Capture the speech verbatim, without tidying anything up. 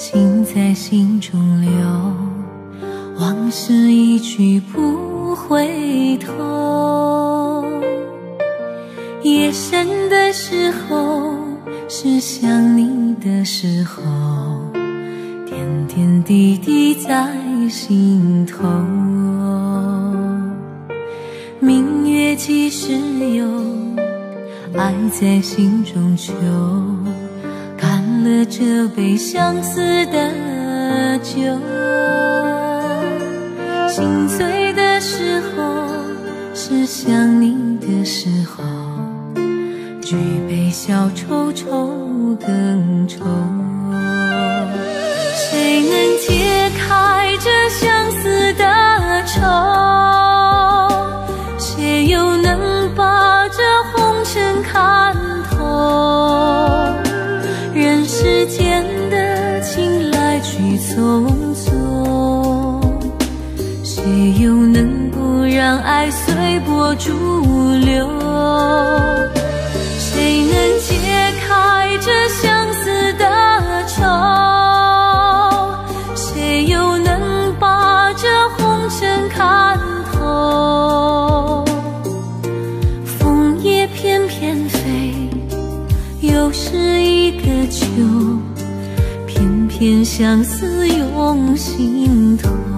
情在心中留，往事一去不回头。夜深的时候，是想你的时候，点点滴滴在心头。明月几时有，爱在心中求，干了这杯相思的酒。心醉的时候，是想你的时候，举杯消愁愁更愁。谁能解开这相思的愁？谁又能把这红尘看透？人世间的情来去匆匆，谁又能不让爱随波逐流？谁能解开这相思的愁？谁又能把这红尘看透？枫叶翩翩飞，又是一个秋，偏偏相思涌心头。